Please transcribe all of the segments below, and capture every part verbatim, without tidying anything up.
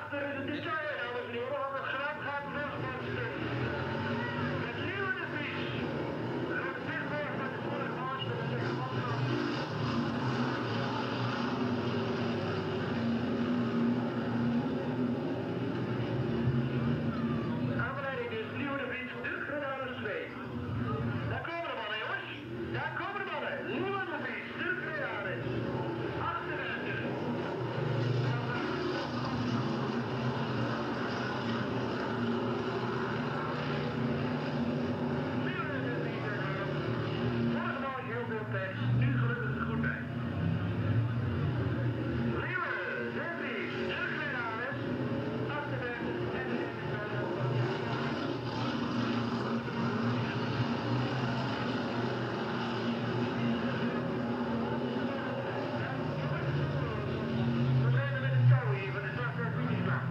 achter is het destroyer, dames en heren, want het grap gaat weg van het stuk. Met Leeuwen de Vries. Gaat het wegwerk met de vorige mars met de gevangenis. Aanleiding dus Leeuwen de Vries, de Grenaders twee. Daar komen de mannen, jongens. Daar komen de mannen. Leeuwen de Vries, de Grenaders. achtendertig. Nu gelukkig er goed bij. Leeuwen, de Vries, de Grenaders, achtendertig en we zijn met het touw hier van de start en finishvlag.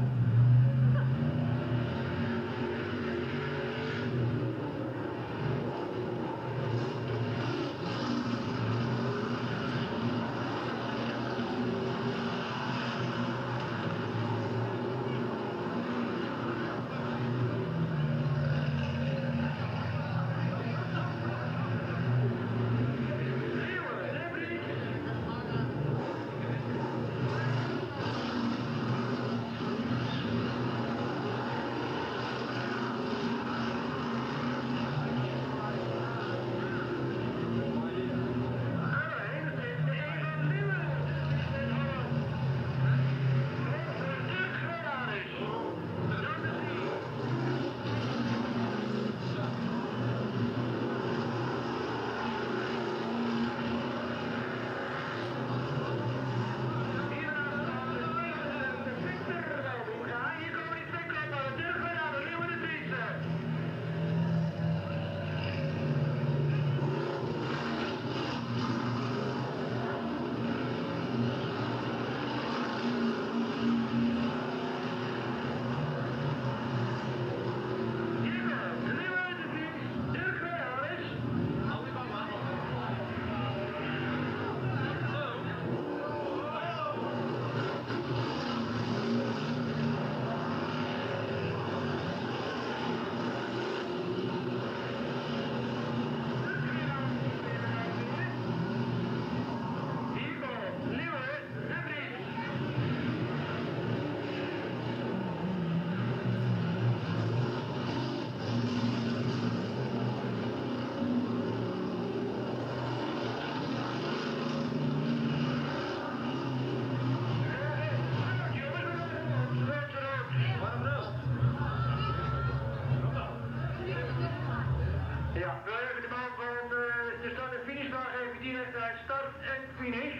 Ja, we hebben de baan van uh, de start en finishvlag even direct uit start en finish.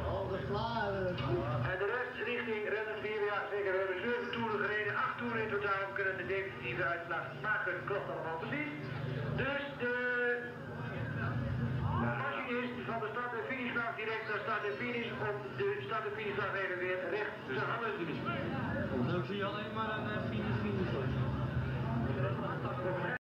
En de rest richting renners vier, ja zeker, we hebben zeven toeren gereden, acht toeren in totaal, we kunnen de definitieve uitslag maken, dat klopt allemaal precies. Dus de machinist van de start en finishvlag direct naar start en finish om de start en finishvlag even weer recht te halen. Dan zie je alleen maar een uh, finish finish.